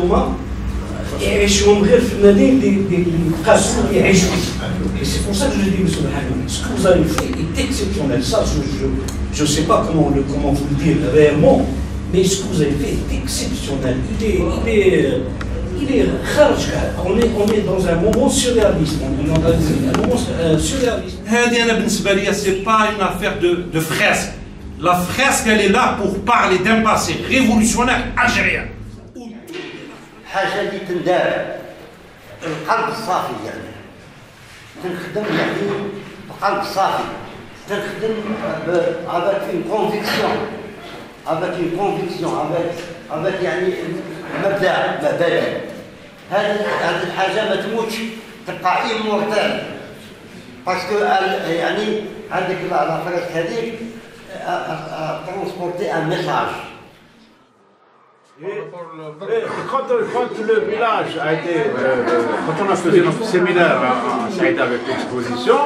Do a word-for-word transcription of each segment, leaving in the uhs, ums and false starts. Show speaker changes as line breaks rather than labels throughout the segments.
هذوما يعيشوهم غير في المدينه اللي قاسوا يعيشوا. C'est pour ça que je dis, monsieur le Hamid, ce que vous avez fait est exceptionnel. Ça, je ne sais pas comment, le, comment vous le dire réellement, mais ce que vous avez fait est exceptionnel. Il est, il est, il est on est, on est dans un moment surréaliste. On est dans un moment euh, surréaliste.
هذه أنا بالنسبة لي c'est pas une affaire de de fresque. La fresque elle est là pour parler d'un passé révolutionnaire algérien.
حاجة اللي تندار القلب الصافي يعني. تنخدم يعني بقلب صافي. تنخدم avec une conviction. avec une conviction avec avec يعني مبدأ مبادئ. هذه هذه الحاجة ما تموتش تبقى immortelle. باسكو يعني هذيك الفرق هذيك transporter un message.
Et, et quand, quand le village a été, euh, quand on a fait notre séminaire à, à Saïd avec l'exposition,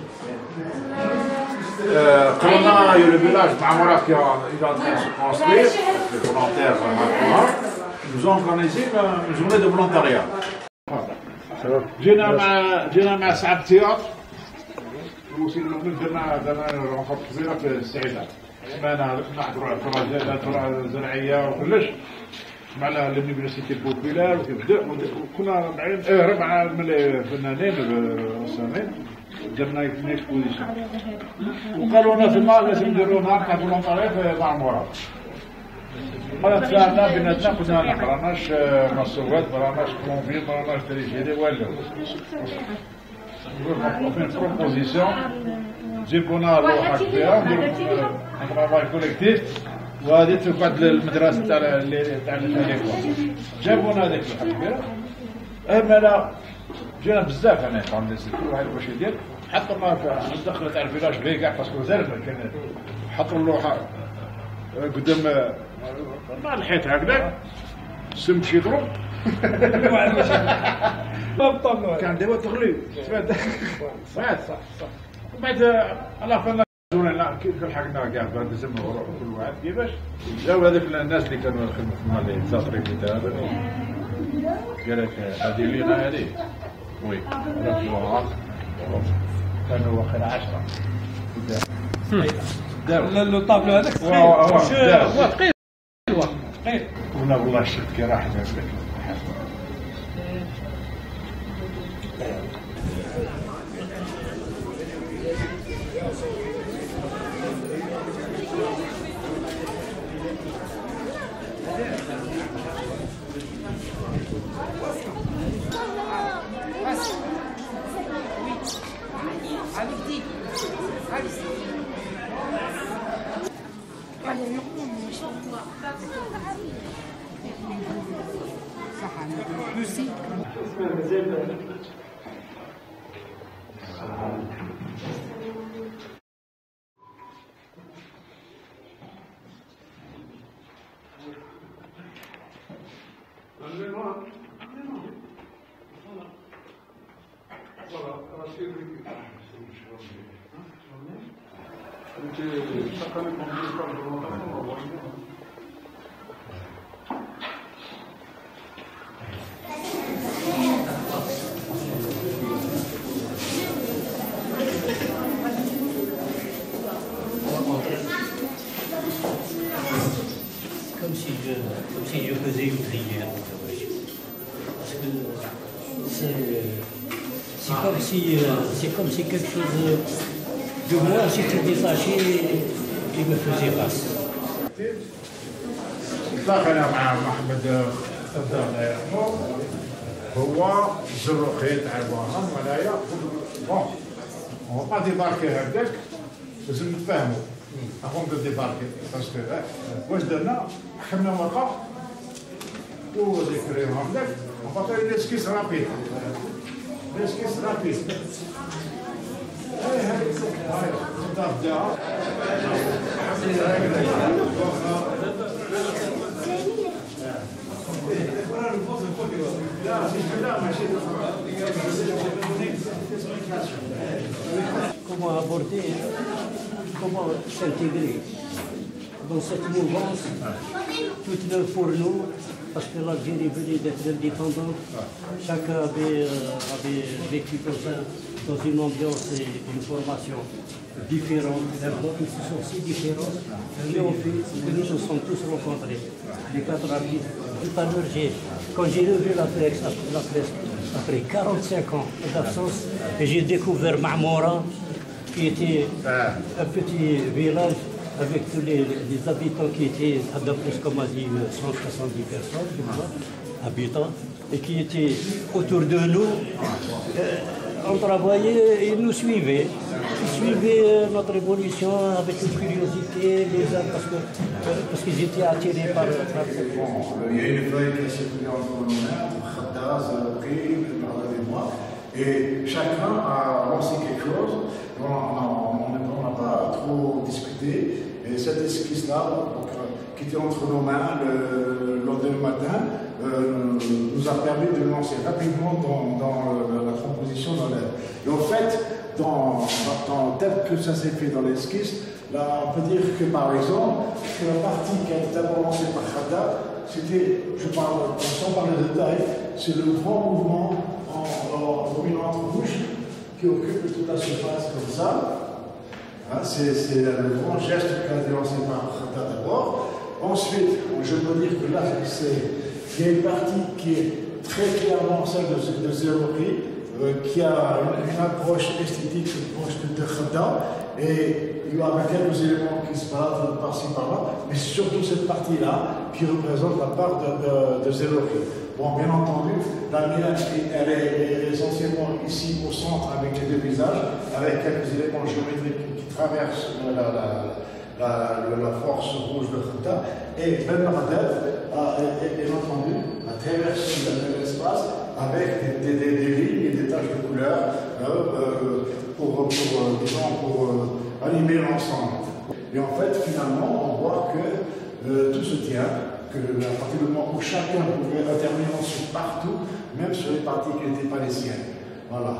euh, quand on a eu le village Mamoura qui est en train de se construire, les volontaires nous ont organisé une journée de volontariat. جينا مع جينا مع سعد تياتر درنا درنا رونفورت كبيره في السعيده. سمعنا نحضروا على التراجع الزرعيه وكلش مع لونيفرسيتي بوبيلار وكنا بعين ربعه من الفنانين الرسامين درنا اكسبوزيسيون وقالوا لنا تما لازم نديروا نهار تاع فولونتاريا في معموره. قال تفاهمنا بيناتنا كنا ما قراناش مصوات ما قراناش كونفي ما قراناش تريجيري والو. une proposition جيبونا لوحه كبيره نديروا طرافاي كوليكتيف وهذه تقعد للمدرسه تاع تاع التليفون. جابونا هذيك اللوحه كبيره اما لا جينا بزاف انا قام كل واحد واش يدير حطوا في الدخله تاع الفيلاج بيه كاع باسكو زاد كان حطوا اللوحه قدام مع الحيط هكذا سم شي ضرب كان دابا تغلي صح صح صح وبعد الله فنا لا كيف لحقنا كاع بعد زعما كل واحد كيفاش جاو هذوك الناس اللي كانوا يخدموا في المال التصريف تاع هذا قال لك هذه لينا هذه وي كانوا واخر عشرة
داروا لو طابلو هذاك
ثقيل
ثقيل ثقيل
ولا والله شفت كي راح هذاك
Comme si je, comme si je faisais une prière. Parce que c'est comme si c'est comme si quelque chose de moi s'était détaché et me faisait face.
التقينا مع محمد صدام الله يرحمه هو زرقي تاع الوهران وهنايا بون هو با ديباركي هكذاك لازم نتفاهموا افون دو ديباركي باسكو واش درنا حكمنا ورقه وذكريهم هكذاك وبقى ليسكيس رابيد ليسكيس رابيد هاي هاي هاي تبدا
Comment aborder, comment s'intégrer dans cette mouvance toute neuve pour nous,
parce que l'Algérie venait d'être indépendante. Chacun avait, euh, avait vécu comme ça, dans une ambiance et une formation différente, une institution si différente, qui ont fait que nous nous sommes tous rencontrés. Les quatre amis, tout à l'heure, quand j'ai levé la presse, la presse après quarante-cinq ans d'absence, j'ai découvert Mahmoura, qui était un petit village avec tous les, les habitants qui étaient, d'après ce qu'on m'a dit, cent soixante-dix personnes, je crois, habitants, et qui étaient autour de nous. Euh, on travaillait, ils nous suivaient. Ils suivaient notre évolution avec une curiosité, les uns, parce que euh, parce qu'ils étaient attirés par, par cette
bon, il y a une feuille qui a circulé entre nos mains, Khadda, Zaloukhi, Marlad et moi, et chacun a lancé quelque chose. On n'a pas trop discuté. Et cette esquisse-là, qui était entre nos mains le, le lendemain matin, euh, nous a permis de lancer rapidement dans, dans la, la composition dans l'air. Et en fait, dans, dans, tel que ça s'est fait dans l'esquisse, là, on peut dire que par exemple, que la partie qui a été d'abord lancée par Khadda, c'était, je parle sans parler de détails, c'est le grand mouvement en, en dominante rouge qui occupe toute la surface comme ça. Hein, c'est le grand geste qui a été lancé par Khadda d'abord. Ensuite, je peux dire que là, il y a une partie qui est très clairement celle de, de Zaloukhi, euh, qui a une, une approche esthétique proche de Khadda, et il y a quelques éléments qui se baladent par-ci par-là, mais c'est surtout cette partie-là qui représente la part de, de, de Zaloukhi. Bon, bien entendu, la mienne, elle est essentiellement ici au centre avec les deux visages, avec quelques éléments géométriques qui traversent la, la, la, la, la force rouge de Khadda, et Ben Mardet a, bien entendu, a traversé l'espace avec des, des, des lignes et des taches de couleur euh, euh, pour, pour, euh, disons, pour euh, animer l'ensemble. Et en fait, finalement, on voit que euh, tout se tient, que à partir du moment où chacun pouvait intervenir ensuite partout, même sur les parties qui n'étaient pas les siennes. Voilà.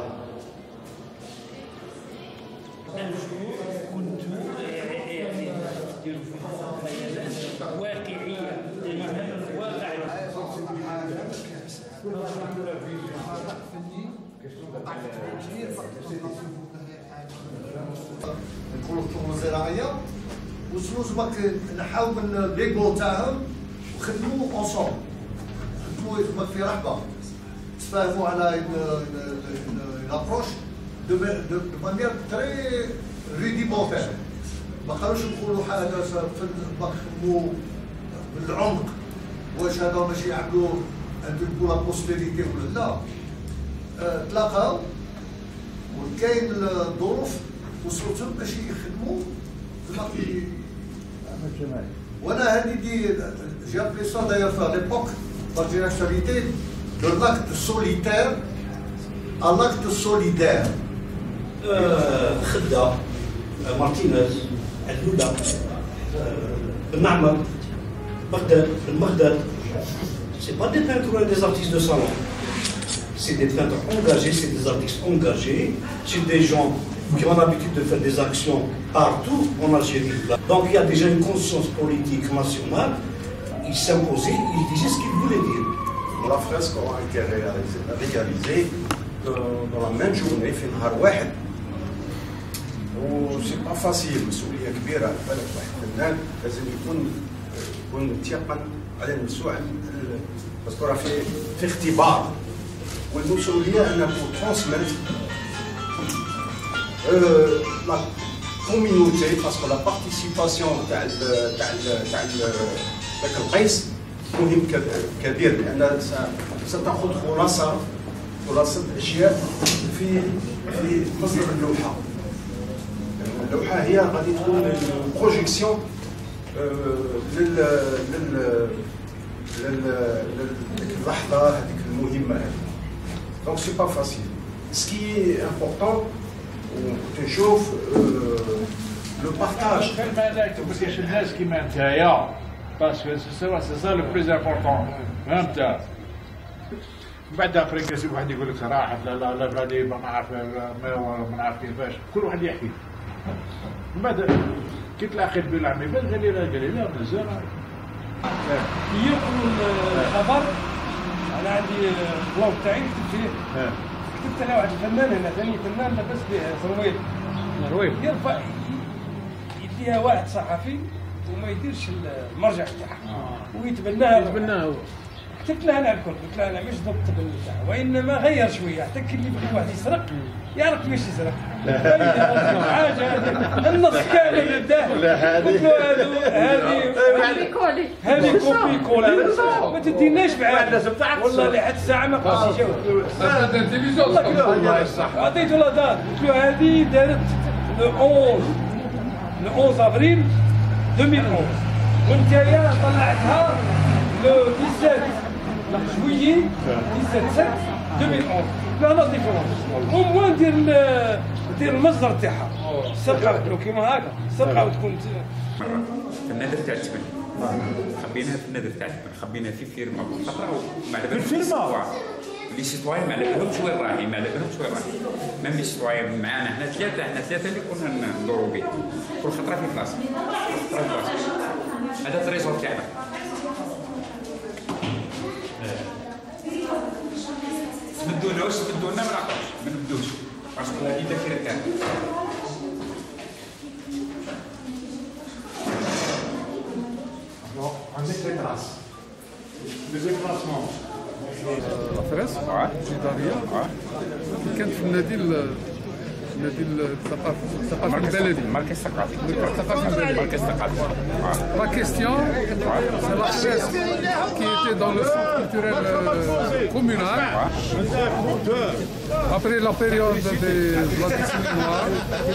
نكونوا في الزراعيه وصلوا زعما نحاول من ليغو تاعهم وخدموا اونصومبل خدموا في رحبه تفاهموا على اون ابروش دو مانيير تري ريديمونتير ما قالوش نقولوا حاجه نخدموا بالعمق واش هذا ماشي يعملوا نديروا لا بوستيريتي ولا لا تلاقاو وكاين الظروف وصلتهم باش يخدموا في وانا هذه دي جي ابلي سا داير في ليبوك لا ديريكتوريتي دو لاكت سوليتير ا لاكت سوليدير.
خدة مارتينيز علولة المعمر بغداد المغداد c'est pas des peintres et des artistes de salon, c'est des peintres engagés, c'est des artistes engagés, c'est des gens qui ont l'habitude de faire des actions partout en Algérie. Donc il y a déjà une conscience politique nationale, ils s'imposaient, ils disaient ce qu'ils voulaient dire.
La fresque a été réalisée dans la même journée, في نهار واحد. و c'est pas facile, مسؤولية كبيرة على بالك واحد الفنان لازم يكون يكون متيقن على المسؤول باسكو راه في في اختبار والمسؤولية أنه ترانسميت لا كوميونيتي باسكو لا بارتيسيباسيون تاع تاع تاع ذاك القيس مهم كبير لأن ستأخذ خلاصة خلاصة أشياء في في مصدر اللوحة. اللوحة هي غادي تكون بروجيكسيون لل لل للحظة هذيك المهمة هذه. دونك سي با فاسيل. سكي امبورطون تشوف لو بارتاج.
كلمة هذاك ما كاينش الناس كيما نتايا باسكو سي سا لو بلوز امبورطون فهمت. من بعد اخرين كيسيب واحد يقول لك صراحة لا لا لا غادي ما نعرف ما نعرف كيفاش كل واحد يحكي. من بعد كي تلاقيت بالعمي قال لي لا قال لي لا مازال
ينقلوا الخبر. انا عندي البلوك تاعي كتبت فيه كتبت على واحد الفنان هنا ثاني فنان لاباس به زرويل زرويل يرفع يديها واحد صحفي وما يديرش المرجع تاعها ويتبناها يتبناها هو. كتبت لها انا الكل قلت لها انا مش ضد التبني تاعها وانما غير شويه حتى كي اللي بغى واحد يسرق يعرف كيفاش يسرق. حاجه النص كامل بداه قلت له هذه هذه هذه كوبي كولي ما تديناش بعاد والله لحد الساعه ما قدرش يجاوب. والله صح عطيته لا دات قلت له هذه دارت لو احد لو احد افريل ألفين وأحد وانت يا طلعتها لو سبعة عشر جويي سبعة سبعة ألفين وأحد. لا لا ديفيرونس او موان دير دير المصدر تاعها السرقه لو كيما هكا السرقه وتكون
في النادر تاع التبن خبيناها في النادر تاع التبن خبيناها في فيرما خطره ما على بالهمش الفيرما لي سيتوايان ما على بالهمش وين راهي ما على بالهمش وين راهي ميم لي سيتوايان معانا حنا ثلاثه حنا ثلاثه اللي كنا ندورو به كل خطره في بلاصه كل خطره في بلاصه هذا التريزور تاعنا. بدونا واش بدونا ما نعرفوش ما نبدوش باسكو هذه الذاكره تاعنا.
عندك لي كلاس لي ديكلاسمون
الفرس الإدارية كانت في النادي النادي الثقافي الثقافي البلدي
المركز الثقافي
الثقافي البلدي
المركز الثقافي.
La question, c'est la presse qui était dans le centre culturel euh, communal. Après la période de la décennie noire,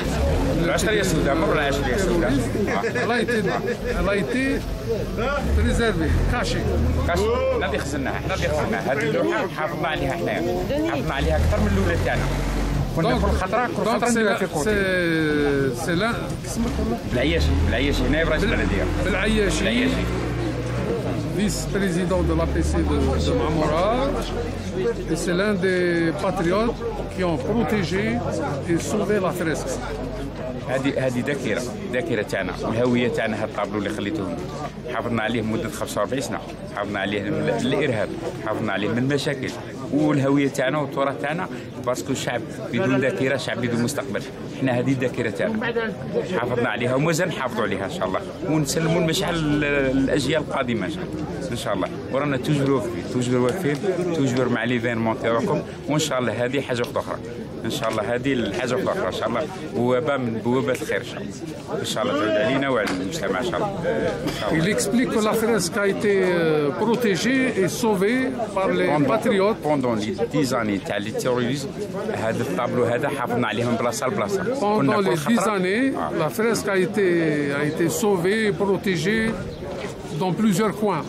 elle a été, elle a été préservée, cachée.
كاشي حنا اللي خزناها حنا اللي خزناها هذه اللوحه حافظنا عليها حنايا حافظنا عليها اكثر من الاولى تاعنا كنا كل خطره كل خطره نديرها في كوتي.
سي لا
بالعياشي بالعياشي هنا برئيس البلديه
بالعياشي
بالعياشي
vice-président de l'A P C de, de Mamora, et c'est l'un des patriotes qui ont protégé et sauvé la fresque.
هذه هذه ذاكره ذاكره تاعنا والهويه تاعنا هذا الطابلو اللي خليتوهم حافظنا عليه مده خمسة وأربعين سنه حافظنا عليه من الارهاب حافظنا عليه من المشاكل والهويه تاعنا والتراث تاعنا باسكو الشعب بدون ذاكره شعب بدون مستقبل. حنا هذه الذاكره تاعنا حافظنا عليها ومازال نحافظوا عليها ان شاء الله ونسلموا المشعل الاجيال القادمه ان شاء الله ورانا توجور واقفين توجور واقفين توجور مع ليفينمون تاعكم وان شاء الله هذه حاجه اخرى ان شاء الله هذه الحاجه الاخرى ان شاء الله بوابه من بوابات الخير ان شاء الله ان شاء الله تعود علينا وعلى المجتمع ان شاء الله.
Il explique que la fresque a été protégée et sauvée par les patriotes.
Pendant les dix années تاع لي تيروريزم هذا الطابلو هذا حافظنا عليه من بلاصه لبلاصه.
Pendant les dix années, la fresque a été a été sauvée et protégée dans plusieurs coins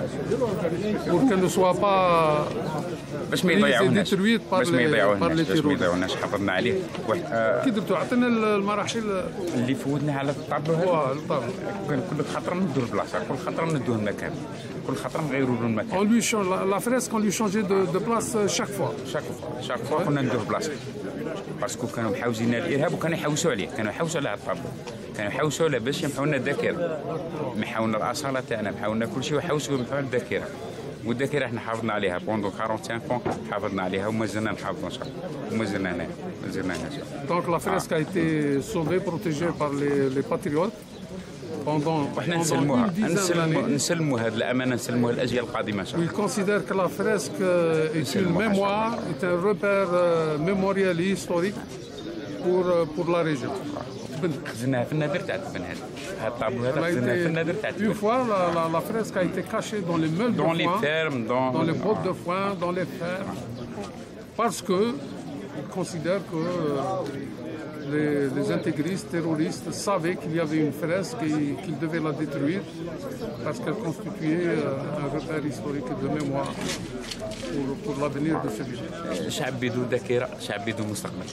pour qu'elle ne soit pas
باش ما يضيعوناش
باش ما
يضيعوناش باش ما يضيعوناش حافظنا عليه واحد
كي درتو عطينا المراحل
اللي فوتنا على الطابلو هذا كل خطره ندور البلاصه كل خطره ندوه المكان كل خطره نغيروا له المكان.
On lui change la fresque on lui changeait de de place chaque fois.
chaque fois chaque fois كنا ندوه بلاصه باسكو كانوا محاوزين الارهاب وكانوا يحوسوا عليه كانوا يحوسوا على الطابلو كانوا يحوسوا على باش يمحوا لنا الذاكره محاولنا الاصاله تاعنا محاولنا كل شيء وحوسوا يمحوا الذاكره والذاكره احنا حافظنا عليها بوندو خمسة وأربعين فون حافظنا عليها ومازلنا نحافظوا ان شاء الله ومازلنا هنا مازلنا هنا.
Donc la fresque a été sauvée protégée par les les patriotes pendant
وحنا نسلموها نسلموا نسلموا هذه الامانه نسلموها للاجيال القادمه ان شاء الله.
Il considère que la fresque est une mémoire est un repère mémoriel et historique pour pour la région.
خزناها في النادر تاع التبن هذا هذا الطابلو هذا خزناها في النادر تاع التبن.
Une fois la la la fresque a été cachée dans les meules de foin,
dans les fermes dans
dans les bottes de foin, dans les fermes parce que il considère que les, les intégristes terroristes savaient qu'il y avait une fresque et qu'ils devaient la détruire parce qu'elle constituait un repère historique de mémoire pour, pour l'avenir de ce village.
شعب بدون ذاكرة شعب بدون مستقبل.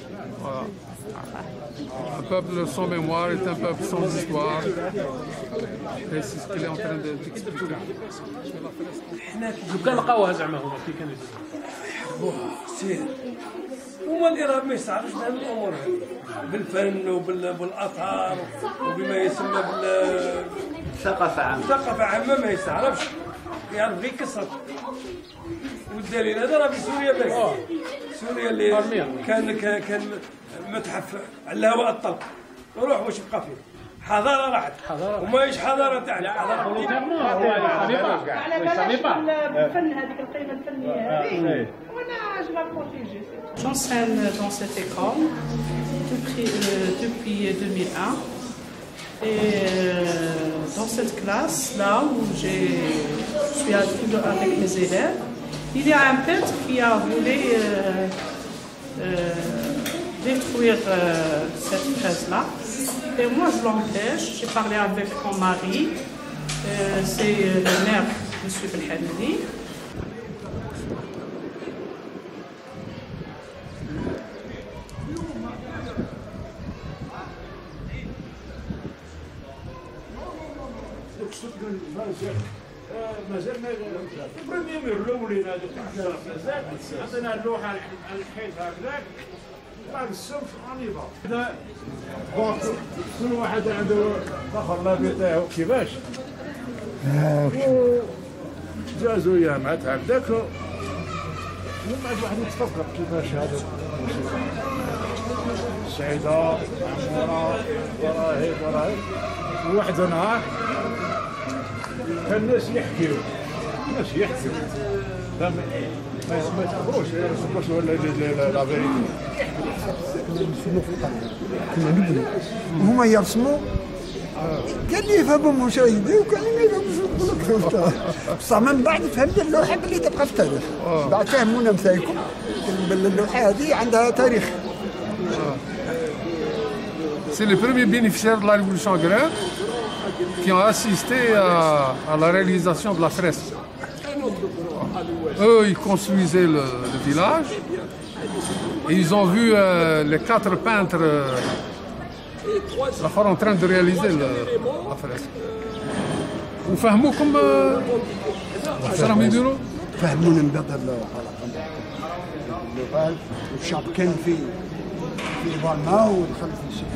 Un peuple sans mémoire est un peuple sans histoire. Et c'est ce qu'il est en train de t'expliquer.
لو كان لقاوها زعما هما كي كانوا يحبوها سير هما الارهاب ما يستعرفش بهذه الامور بالفن وبالاثار وبما يسمى
ثقافة عامة.
ثقافة عامة ما يستعرفش، يعرف غير كسر. والدليل هذا راه في سوريا باقي. سوريا اللي كان كان كان متحف على الهواء الطلق، روح واش بقى فيه؟ حضارة راحت، وماهيش حضارة تاعنا، حضارة
على بالك الفن هذيك القيمة الفنية هذه وانا جو لا بروتيجي. J'enseigne dans cette école depuis, euh, depuis deux mille un et euh, dans cette classe là où j'ai, je suis avec mes élèves, il y a un peintre qui a voulu euh, euh, détruire euh, cette fresque là. Et moi je l'empêche, j'ai parlé avec mon mari, euh, c'est le maire, M. Belhadani.
مازال البريمير الاولين هذوك مازال عندنا اللوحه على الحيط هكذاك بعد السمس انيفا هذا كل واحد عنده الاخر لا تاعو كيفاش جازوا ايام هكذاك ومن بعد واحد يتفكر كيفاش هذا سعيده عموره وراهي وراهي وواحد نهار كان الناس يحكيو الناس يحكيو ما ما يتخبروش يخبروش ولا لا فيريتي
نرسموا في القلب كنا نبنوا وهما يرسموا كان اللي يفهموا مشاهدي وكان اللي ما يفهموش بصح من بعد فهمت اللوحه بلي تبقى في التاريخ بعد فهمونا مثالكم اللوحه هذه عندها تاريخ.
C'est les premiers bénéficiaires de la révolution agraire qui ont assisté à, à la réalisation de la fresque. Eux, ils construisaient le, le village et ils ont vu euh, les quatre peintres euh, en train de réaliser le, la fresque. وفهموا كم اش راهم يديروا؟
فهمونا من بعد اللوغال والشعب كان في في بالما ودخل في السجن.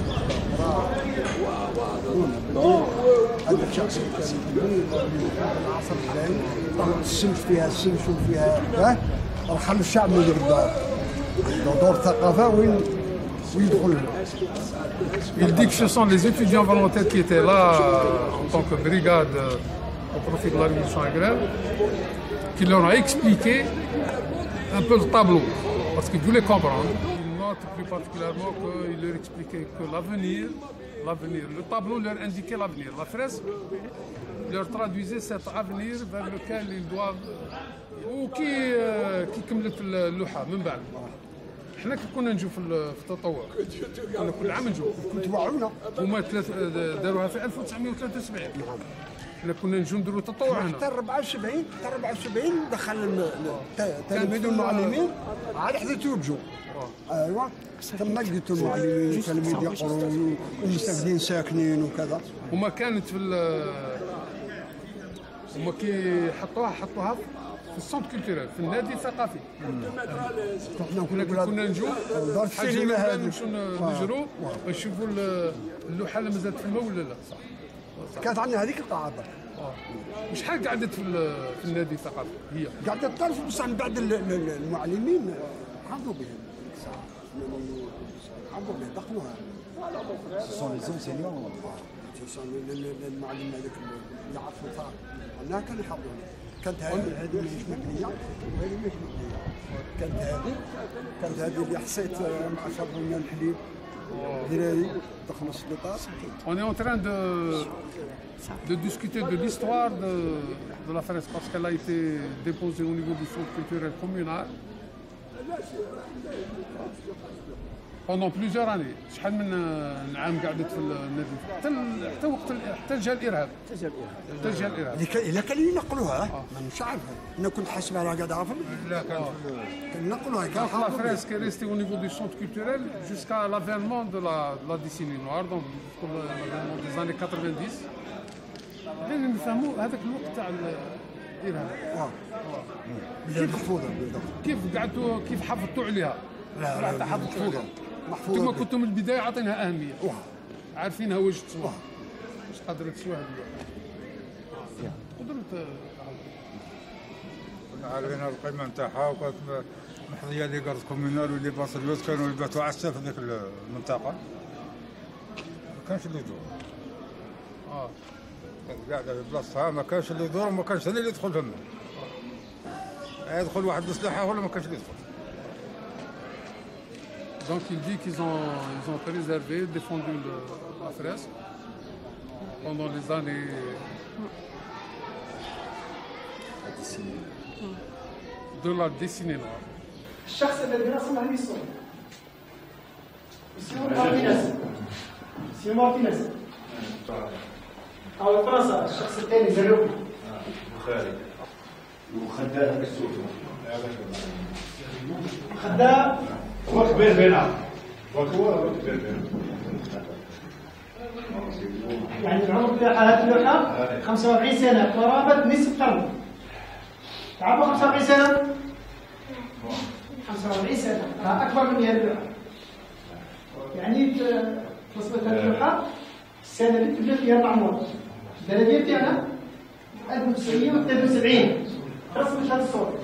هذا الشخص كان العصر الجاي طلعت الشمس فيها الشمس وفيها ها خلوا الشعب من الدار دور الثقافه وين ويدخل.
Il dit que ce sont les étudiants volontaires qui étaient là en tant que brigade au profit de la révolution agraire qui leur ont expliqué un peu le tableau parce qu'ils voulaient comprendre. Ils notent plus particulièrement qu'il leur expliquait que l'avenir, l'avenir, le tableau leur indiquait l'avenir. La fresque leur traduisait cet avenir vers lequel ils doivent ou qui qui كملت اللوحه من بعد. احنا كنا نجوا في التطوع كنا كل عام نجوا
توعونا
هما داروها في ألف وتسعمائة وثلاثة وسبعين احنا كنا نجوا نديروا تطوع هنا
حتى أربعة وسبعين حتى أربعة وسبعين دخل التلاميذ والمعلمين على حدا توجهوا ايوا ثم لقيت المعلمين التلاميذ يقروا والمستفيدين ساكنين وكذا.
هما كانت في هما كي حطوها حطوها في السونت كولتورال في النادي الثقافي. كنا كنا نجوا
السينما هذه
نمشوا نجروا نشوفوا اللوحه اللي مازالت في الماء ولا لا. صح
كانت عندنا هذيك القاعده.
شحال قعدت في في النادي الثقافي هي؟
قعدت طرف بصح من بعد المعلمين حضروا بهم حضروا بهم دخلوها. سون لي زونسينيون المعلم هذاك اللي يعرفوا الفار هنا كان يحضروا. كانت هذه هذه مش مبنيه وهذه مش مبنيه. كانت هذه كانت هذه اللي حسيت مع شربنا الحليب دراري دخلوا السبيطار.
On est en train de de discuter de l'histoire de de la fresque parce qu'elle a été déposée au niveau du centre culturel communal pendant plusieurs années. شحال من عام قعدت في النادي حتى حتى وقت حتى جا الارهاب حتى جا الارهاب
الا كانوا ينقلوها مانيش عارف انا كنت حاسبها راه قاعد عارف
لا كان
ينقلوها.
كان la fresque est restée au niveau du centre culturel jusqu'à l'avènement de la de la décennie noire donc pour l'avènement des années quatre-vingt-dix. حنا نفهموا هذاك الوقت تاع الارهاب
كيف محفوظه
كيف قعدتوا كيف حافظتوا عليها.
لا لا محفوظه محفوظه
انتم كنتم من البدايه عاطينها اهميه عارفينها واش تسوى واش قادره تسوى هذه. فيها تقدر
عارفين القيمه نتاعها وكانت محظيه لي كارت كومينال واللي باسلوت كانوا يبعثوا عسى في ذيك المنطقه ما كانش اللي يدور اه كانت قاعده في بلاصتها ما كانش اللي يدور وما كانش اللي يدخل فما يدخل واحد بسلاحه ولا ما كانش اللي يدخل.
Donc il dit qu'ils ont, ils ont préservé, défendu le, la fresque pendant les années. De la dessinée noire.
الشخص الذي رسم هذه الصورة اسمه مارتينيز. اسمه مارتينيز. أو فرنسا الشخص الثاني زلوكي.
بخاري. وخداه بالسوق.
خداه
هو كبير بينها. هو كبير بينها.
يعني العمر تاع هذه اللوحة خمسة وأربعين سنة قرابة نصف قرن. تعرفوا خمسة وأربعين سنة؟ خمسة وأربعين سنة أكبر من هذه اللوحة. يعني في رسمة هذه اللوحة السنة اللي تبدا فيها المعمورة. البلدية تاعنا ألف وتسعمائة وثلاثة وسبعين رسمت هذه الصورة.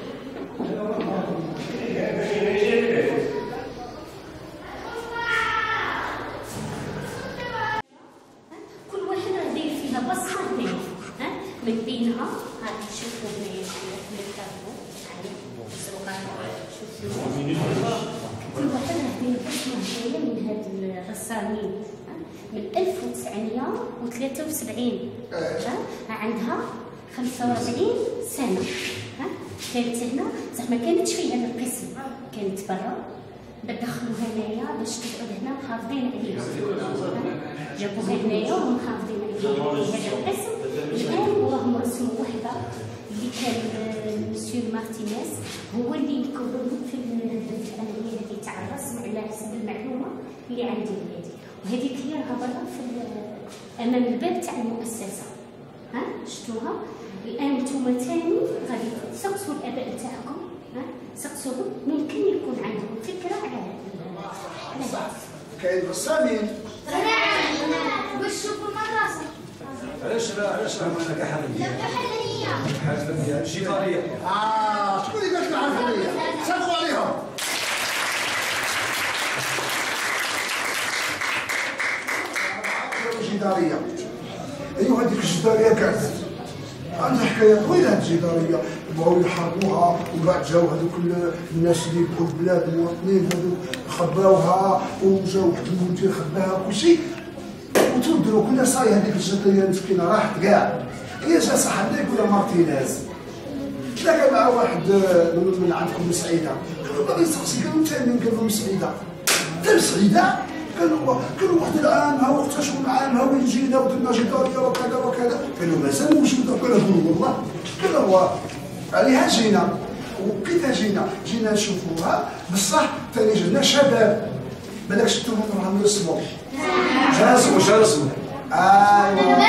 كل واحد راه داير فيها بصمة هنايا ها من بينها ها شوفوا هنايا في الكاربون كل واحد راه داير بصمة هنايا من هاد الرسامين من ألف وتسعمائة وثلاثة وسبعين ها عندها خمسة وأربعين سنة ها كانت هنا زعما كانتش في هذا القسم كانت برا دخلوها هنايا باش تقعد هنا محافظين عليها جابوها هنايا وهم محافظين عليها في هذا القسم. الان وراهم رسموا وحده اللي كان مسيو مارتينيز هو اللي يكون في العمليه هذه تاع الرسم على حسب المعلومه اللي عندي هذه وهذيك هي راها برا في امام الباب تاع المؤسسه ها شفتوها. الان نتوما ثاني غادي تسقسوا الاباء تاعكم ها سقسوهم ممكن يكون عندهم فكره على على هذا.
كاين رسامين
باش تشوفوا المدرسه.
علاش علاش عملنا كحليه؟ حليه جداريه.
اه شكون اللي قال لك الحليه؟ صبروا عليهم. جداريه. ايوا هذيك الجداريه كانت عندها حكايه طويله. هذه الجداريه بغاو يحاربوها ومن بعد جاو هذوك الناس اللي بغاو البلاد المواطنين هذوك خباوها وجاو واحد المدير خباها كلشي وتردوا كلها صاي. هذيك الجداريه المسكينه راحت كاع. هي جا صاحبنا يقول مارتينيز تلاقى مع واحد من عندكم من سعيده قالوا باغي يسقسي قالوا انت منين؟ قالوا من سعيده. انت من سعيده؟ قالوا قالوا واحد العام ها وقتها شكون عام ها وين جينا ودرنا جداريه وكذا وكذا. قالوا مازال موجوده. قالوا والله. قالوا هو عليها جينا. وكيف جينا؟ جينا نشوفوها بصح ثاني جينا شباب. بالك شفتوا راهم يرسموا.
شرسموا شرسموا.
ايوا.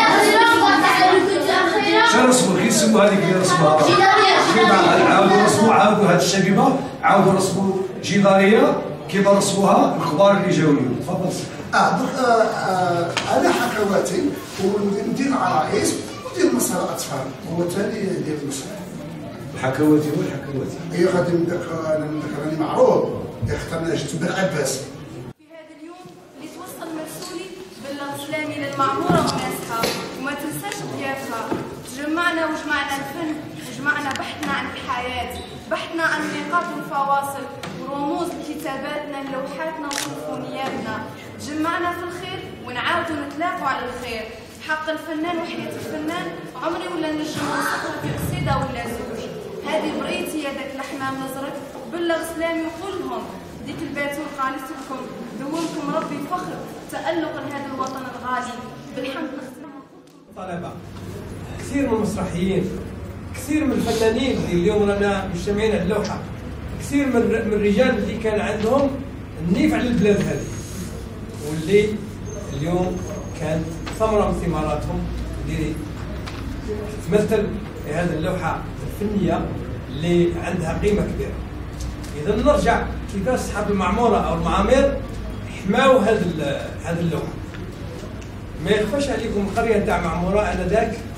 شرسموا كيسموا هذيك اللي رسموها. عاودوا رسموا عاودوا هذه الشبيبه عاودوا رسموا جداريه كيما رسموها الكبار اللي جاو اليوم. تفضل.
اه دوك آه آه انا حكواتي وندير العرايس وندير مسار الاطفال هو الثاني يدير المسار.
الحكواتي هو الحكواتي.
هي غادي من داك من داك راني معروض اخترنا جيت بن عباس.
في هذا اليوم اللي توصل مسؤولي بالغسلاني للمعموره وناسها وما تنساش ضيافها. تجمعنا وجمعنا الفن وجمعنا بحثنا عن الحياه بحثنا عن نقاط الفواصل ورموز لكتاباتنا لوحاتنا وسيمفونياتنا. جمعنا في الخير ونعاودوا نتلاقوا على الخير. حق الفنان وحياة الفنان عمري ولا نجم نوصفها في قصيدة ولا زوج. هذه بريتي يدك لحمام نظرك بلغ سلامي وقول لهم ديك الباتون قالت لكم دومكم ربي فخر تألقا هذا الوطن الغالي بالحمد نختمها.
طلبة كثير من المسرحيين كثير من الفنانين اللي اليوم رانا مجتمعين على اللوحة كثير من من الرجال اللي كان عندهم النيف على البلاد هذه واللي اليوم كانت ثمرة من ثماراتهم اللي تمثل في هذه اللوحة الفنية اللي عندها قيمة كبيرة. إذا نرجع كيفاش أصحاب المعمورة أو المعامر حماوا هذه هذه اللوحة. ما يخفاش عليكم القرية تاع معمورة آنذاك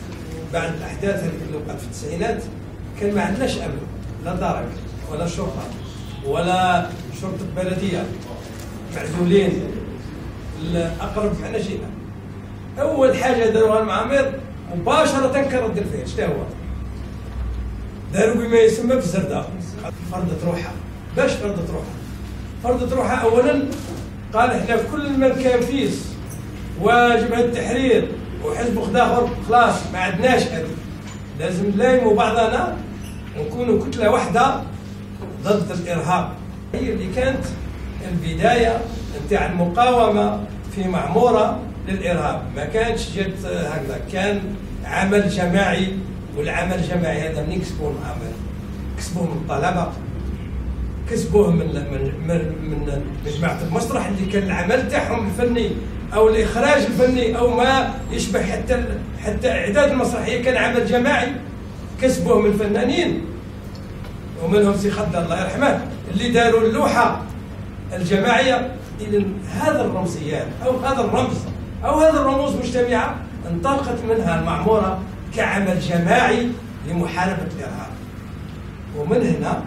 بعد الاحداث اللي وقعت في التسعينات كان ما عندناش امن، لا درك ولا شرطه ولا شرطه بلديه، معزولين. الاقرب معنا جينا اول حاجه داروها المعامر مباشره كرد الفعل. شتا هو؟ داروا بما يسمى بالزردة، فرضت روحها. باش فرضت روحها؟ فرضت روحها اولا قال احنا في كل من كان فيس وجبهه التحرير وحزب اخر خلاص ما عندناش هذه، لازم نلايموا بعضنا ونكونوا كتله واحده ضد الارهاب. هي اللي كانت البدايه نتاع المقاومه في معموره للارهاب، ما كانش جت هكذا، كان عمل جماعي. والعمل الجماعي هذا منين كسبوه العمل؟ كسبوه من الطلبه، كسبوه من من من, من جماعه المسرح اللي كان العمل تاعهم الفني او الاخراج الفني او ما يشبه حتى حتى اعداد المسرحيه كان عمل جماعي. كسبوه من الفنانين ومنهم سي خضر الله يرحمه اللي داروا اللوحه الجماعيه. اذا هذا الرمزيات او هذا الرمز او هذه الرموز مجتمعه انطلقت منها المعموره كعمل جماعي لمحاربه الارهاب. ومن هنا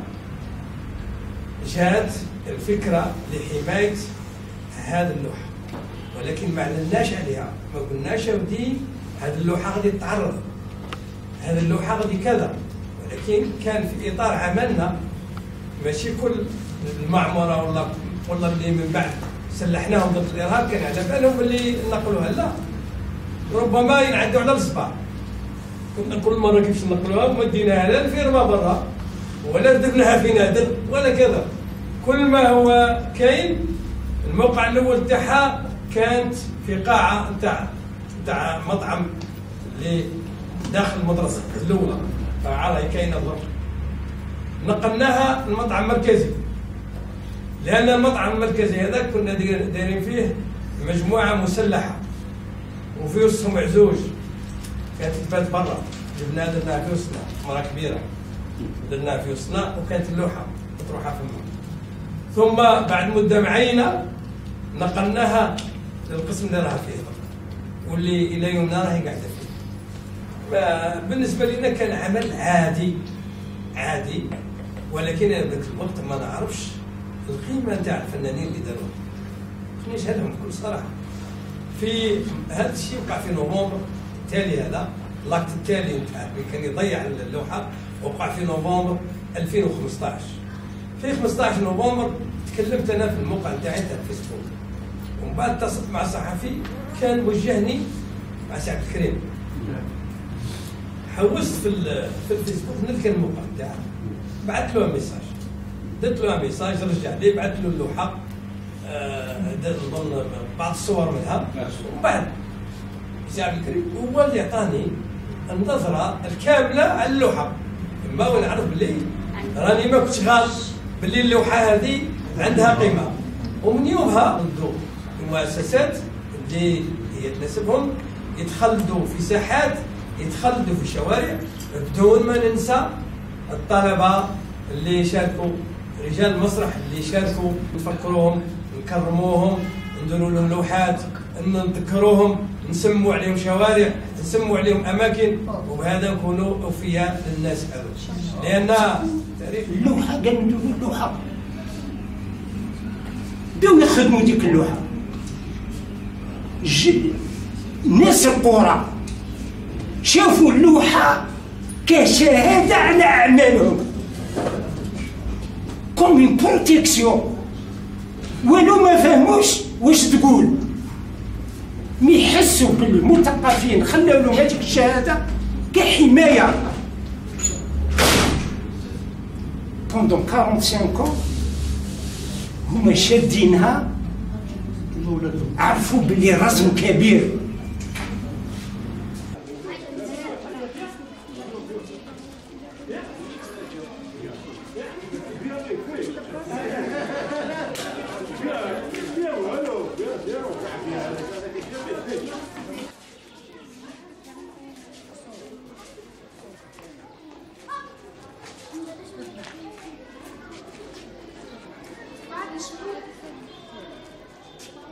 جاءت الفكره لحمايه هذه اللوحه، ولكن ما اعلناش عليها، ما قلناش ودي هذه اللوحه غادي تتعرض، هذه اللوحه غادي كذا، ولكن كان في اطار عملنا ماشي كل المعموره ولا ولا اللي من بعد سلحناهم ضد الارهاب كان على بالهم اللي نقلوها، لا، ربما ينعدوا على الصباع. كنا كل مره كيفاش نقلوها ومديناها لا الفيرما برا ولا درناها في نادر ولا كذا. كل ما هو كاين الموقع الاول تاعها كانت في قاعه نتاع نتاع مطعم اللي داخل المدرسه الاولى، قاعه راهي كاينه برا. نقلناها المطعم المركزي لان المطعم المركزي هذا كنا دايرين فيه مجموعه مسلحه وفي وسطهم عزوج كانت تبات برا، جبناها درناها في وسطنا، مراه كبيره درناها في وسطنا وكانت اللوحه مطروحه في الماء. ثم بعد مده معينه نقلناها للقسم اللي راها فيه واللي الى يومنا راهي قاعده فيه. بالنسبه لنا كان عمل عادي عادي، ولكن انا ذاك الوقت ما نعرفش القيمه نتاع الفنانين اللي داروها، ما نشهدهم بكل صراحه. في هذا الشيء وقع في نوفمبر التالي، هذا اللاكت التالي نتاع كان يضيع اللوحه وقع في نوفمبر ألفين وخمسطاش. في خمسطاش نوفمبر تكلمت انا في الموقع نتاعي تاع الفيسبوك، ومن بعد اتصلت مع صحفي كان وجهني مع سعد الكريم. حوست في في الفيسبوك نذكر الموقع نتاعه، بعثت له ميساج، درت له ميساج رجع لي، بعثت له اللوحه نظن بعض الصور منها، ومن بعد سعد الكريم هو اللي عطاني النظره الكامله على اللوحه. ما ونعرف باللي راني ما كنتش غالط باللي اللوحه هذه عندها قيمه. ومن يومها ردوا المؤسسات اللي هي تناسبهم يتخلدوا في ساحات، يتخلدوا في شوارع، بدون ما ننسى الطلبه اللي شاركوا، رجال المسرح اللي شاركوا، نفكروهم، نكرموهم، نديروا لهم لوحات، نذكروهم، نسموا عليهم شوارع، نسموا عليهم اماكن، وبهذا نكونوا اوفياء للناس هذو. لان تاريخ
اللوحه قال نديروا اللوحه، بداو يخدموا ديك اللوحه. ناس القرى شافوا اللوحه كشهاده على اعمالهم، كوم اون بروتيكسيون، ولو ما فهموش واش تقول، مي يحسوا بالمثقفين خلاو لهم هذيك الشهاده كحمايه. بوندون خمسة وأربعين ans هما شادينها، عرفوا بلي رسم كبير.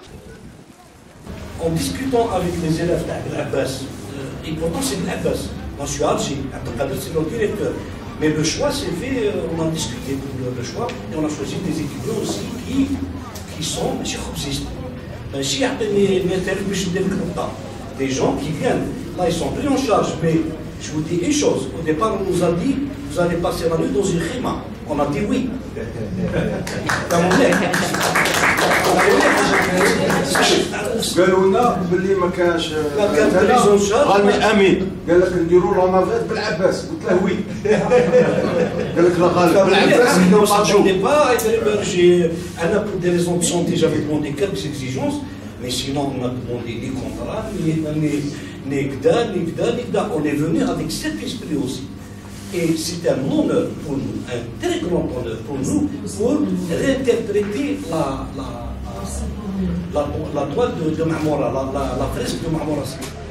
En discutant avec les élèves d'Abbas, et pourtant c'est de l'Abbas, Moi, je suis algérien, c'est notre directeur. Mais le choix s'est fait, on a discuté pour le choix, et on a choisi des étudiants aussi qui, qui sont des gens qui viennent. Là, ils sont pris en charge, mais je vous dis une chose. Au départ, on nous a dit, vous allez passer la nuit dans une khima. On a dit oui.
قالوا لنا باللي ما كانش غالمي امين قال لك نديروا لا نافيت بالعباس قلت له وي قال لك لا غالب بالعباس
انا pour des raisons de santé j'avais demandé quelques exigences mais sinon on a demandé des contrats ni gda ni gda ni gda on est venu avec cet esprit aussi. Et c'est un honneur pour nous, un très grand honneur pour nous, pour réinterpréter la, la, la, la toile de, de Mahmoura, la, la, la fresque de Mahmoura.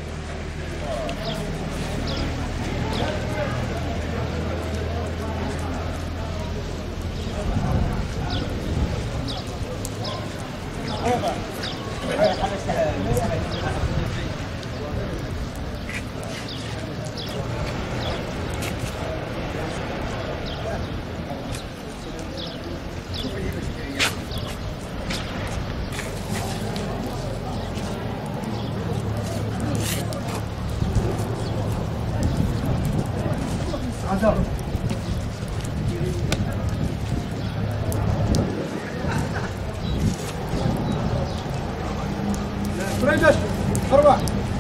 بريدش أربع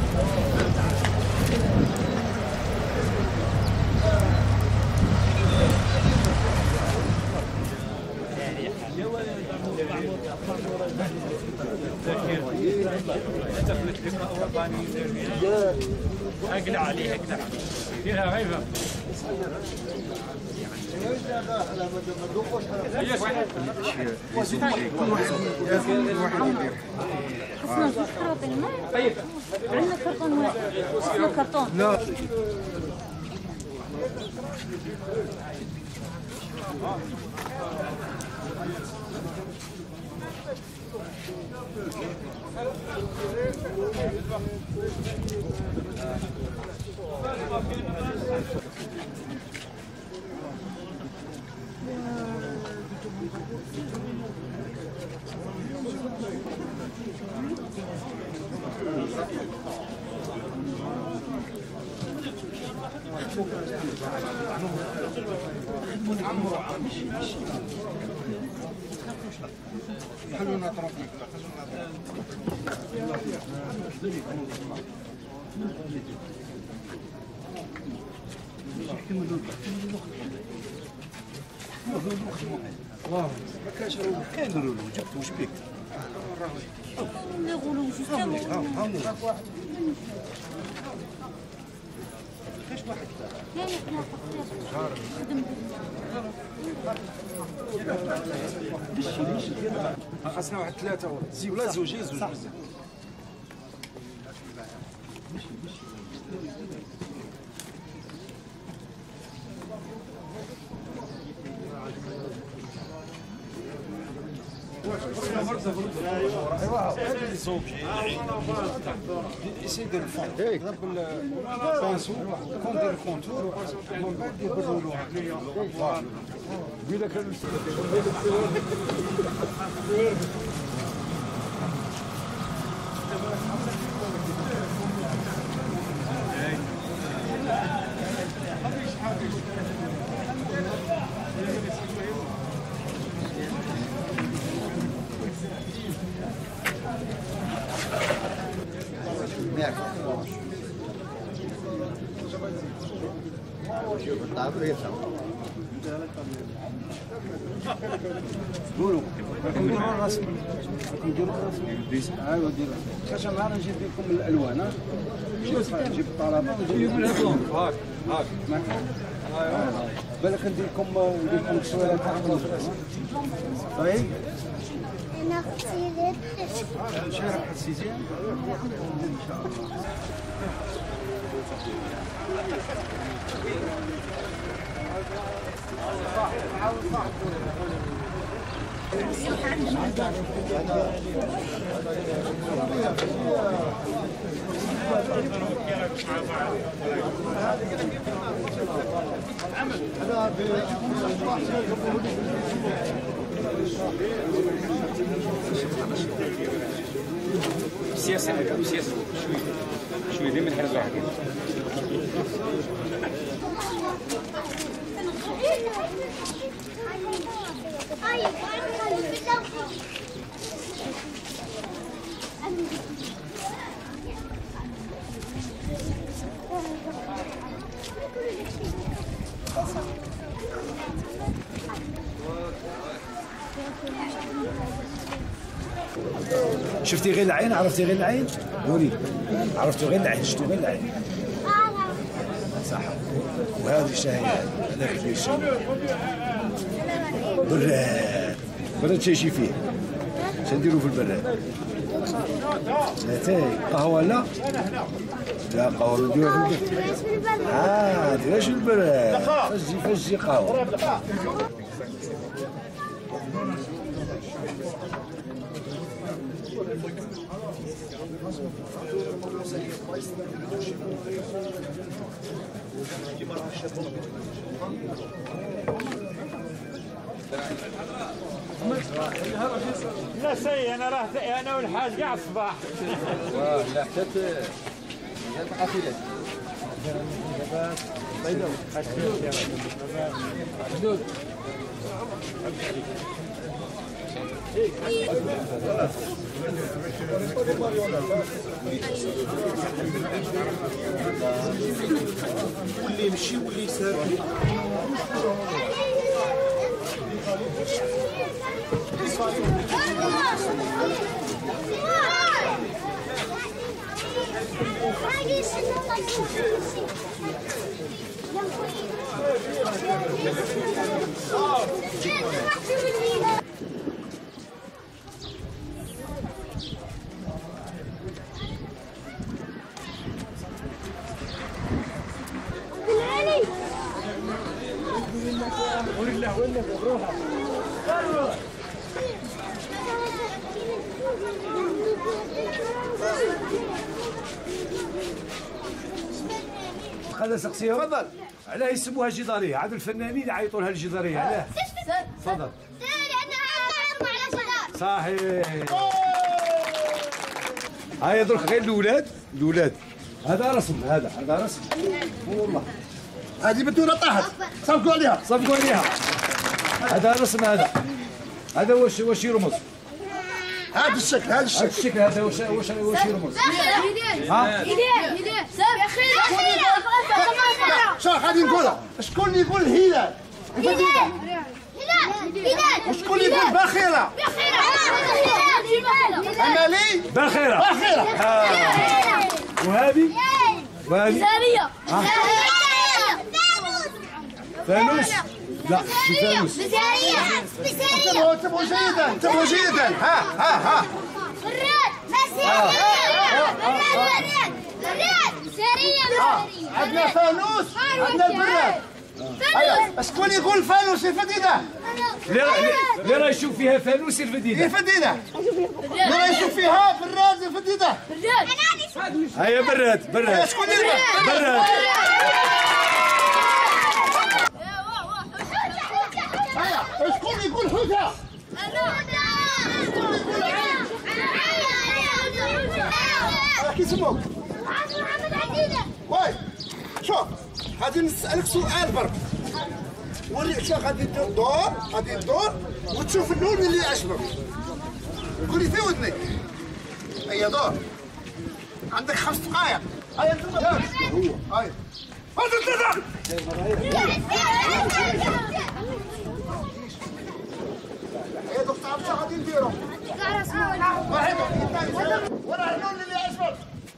اقلع عليه اقلع ديرها غيبه
خصنا زوج خراطيم الماء عندنا كرتون واحد خصنا كرتون لا
خلونا طرفنا والله ما كانش كاين غلو جبت واش بيك
لا غلو جوست
كاش واحد
لا لا
لا خاصنا واحد ثلاثة زي ولا زوجين زوج Essaye de le fondre. Pinceau, quand il le contour, on va dire que vous قولوا نديروا الرسم نديروا الرسم ايوا ديروا كاش نهار نجيب لكم الالوان ها نجيب الطلبه ونجيب لكم هاك هاك ايوا بالك ندير لكم ندير لكم التصويره تاعكم صحيح
انا اختي
شنو راح تحسيتي ان شاء الله
صح
سياسة سياسة شوي شوي ديما نحرز واحد
شفتي غير العين؟ عرفتي غير العين؟ قولي عرفتوا غير العين، شفتوا غير العين صح. وهذه الشهية هذاك اللي يشرب براد براد شي يجي فيه شنديرو في البراد؟ اتاي قهوة لا؟ لا قهوة نديروها في البراد. اه ديرهاش في البراد فاش تجي فاش تجي قهوة.
لا سي انا راه انا والحاج كاع الصباح.
لا حتى قتيلات حدود
واللي يمشي واللي يسار.
ولله ولله روحه
خلينا نسقسيهم. تفضل. علاه يسموها جداريه؟ عاد الفنانين يعيطوا لها الجداريه، علاه؟ تفضل. صحيح. هاي درك غير الاولاد الاولاد هذا رسم هذا هذا رسم والله.
هذه بتونه طاحت صفقوا عليها
صفقوا عليها. هذا رسم هذا هذا واش واش يرمز؟
هذا الشكل هذا الشكل
هذا الشكل هذا واش واش واش يرمز؟
ها؟ شوف غادي نقولها شكون اللي يقول الهلال؟ الفديده وشكون اللي يقول باخره؟ انا لي
باخره
باخره.
وهذه وهذه
زاريه
فانوس. لا مش فانوس.
انتبهوا انتبهوا جيدا انتبهوا جيدا. ها ها ها
براد براد
عندنا فانوس عندنا البراد. ايوا شكون يقول الفانوس الفديده؟
اللي راه يشوف فيها فانوس الفديده.
الفديده اللي راه يشوف فيها براد الفديده.
هيا براد براد.
شكون يقول
براد؟
شكون يقول حوته؟ كي اسمك؟
محمد عزيزة.
واي شوف غادي نسألك سؤال برك. وري شوف غادي دير دور غادي تدور وتشوف اللون اللي يعجبك. قولي في ودنك. هيا دور. عندك خمس دقائق. هيا انت هو هيا. هذا التدخل. هيا دوك تعرف شنو غادي نديرو؟ واحد وراه اللون اللي يعجبك.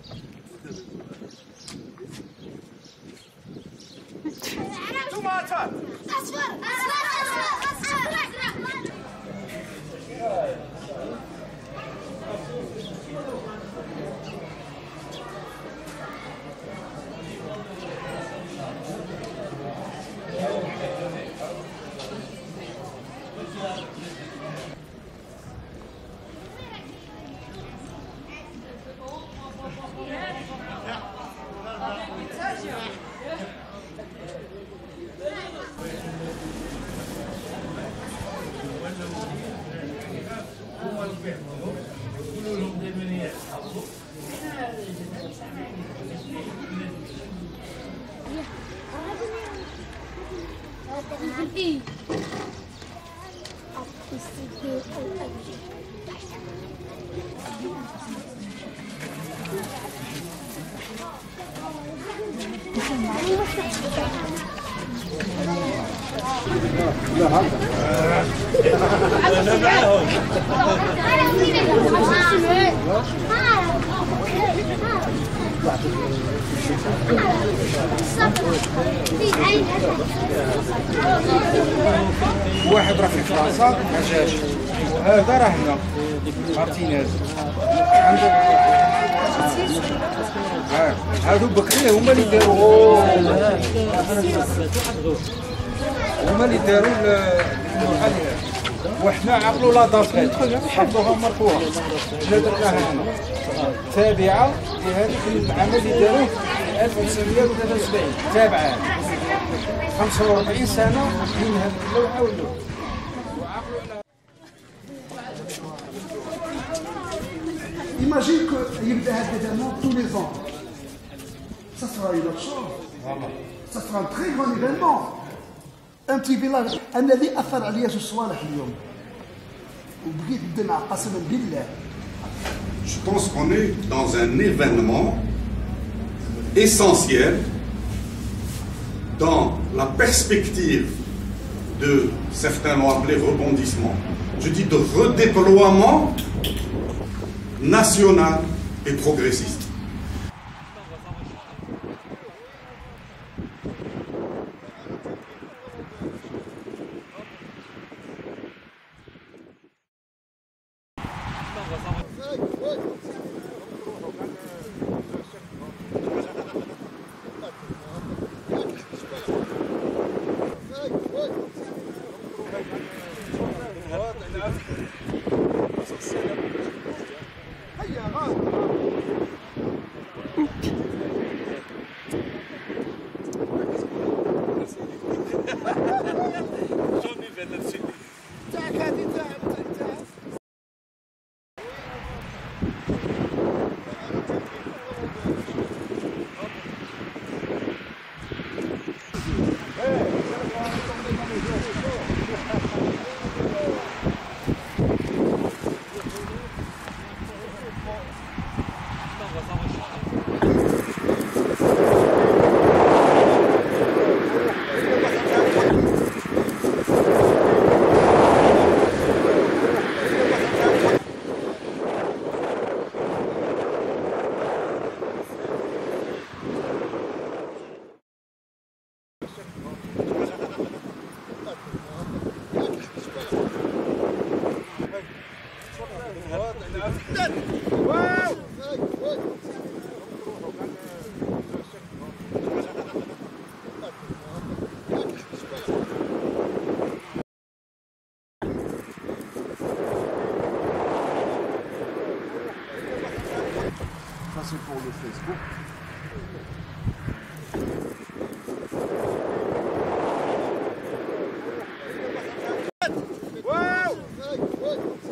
طماطم
اصفر اصفر اصفر إيه
لا هذا
أنا معاهم
واحد راه في فرنسا ما جاش وهذا راه هنا مارتينيز عندك هادو بكري هما اللي داروا هما اللي داروا المحلات وحنا عقلوا لا دات حفظوها مرفوعه حنا درناها هنا تابعه لهذيك العمل اللي داروه في ألف وتسعمائة وثلاثة وسبعين تابعه خمسة وأربعين سنه من هذيك اللوحه واللوحه.
Imagine qu'il y a des événements tous les ans. Ça sera une autre chose. Ça sera un très grand événement. Un petit village. أنا اللي أثر عليا جوج صوالح اليوم. وبقيت الدمعة قسما بالله.
Je pense qu'on est dans un événement essentiel dans la perspective de, certains l'ont appelé rebondissement, je dis de redéploiement national et progressiste.
Ça c'est pour le Facebook.
واو